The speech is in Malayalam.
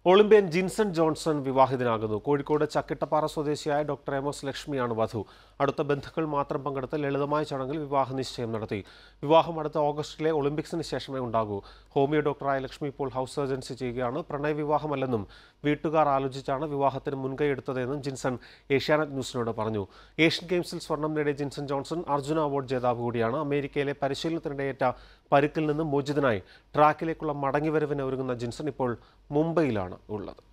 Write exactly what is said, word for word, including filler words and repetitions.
ഒളിമ്പ്യൻ ജിൻസൺ ജോൺസൺ വിവാഹിതനാകുന്നു. കോഴിക്കോട് ചക്കിട്ടപ്പാറ സ്വദേശിയായ ഡോക്ടർ എം എസ് ലക്ഷ്മിയാണ് വധു. അടുത്ത ബന്ധുക്കൾ മാത്രം പങ്കെടുത്ത ലളിതമായ ചടങ്ങിൽ വിവാഹ നിശ്ചയം നടത്തി. വിവാഹം അടുത്ത ഓഗസ്റ്റിലെ ഒളിമ്പിക്സിന് ശേഷമേ ഉണ്ടാകൂ. ഹോമിയോ ഡോക്ടറായ ലക്ഷ്മി ഇപ്പോൾ ഹൗസ് സർജൻസി ചെയ്യുകയാണ്. പ്രണയ വിവാഹമല്ലെന്നും വീട്ടുകാർ ആലോചിച്ചാണ് വിവാഹത്തിന് മുൻകൈയെടുത്തതെന്നും ജിൻസൺ ഏഷ്യാനെറ്റ് ന്യൂസിനോട് പറഞ്ഞു. ഏഷ്യൻ ഗെയിംസിൽ സ്വർണം നേടിയ ജിൻസൺ ജോൺസൺ അർജുന അവാർഡ് ജേതാവ് കൂടിയാണ്. അമേരിക്കയിലെ പരിശീലനത്തിനിടയേറ്റ പരിക്കിൽ നിന്നും മോചിതനായി ട്രാക്കിലേക്കുള്ള മടങ്ങിവരവിന് ഒരുങ്ങുന്ന ജിൻസൺ ഇപ്പോൾ മുംബൈയിലാണ് ഉള്ളത്.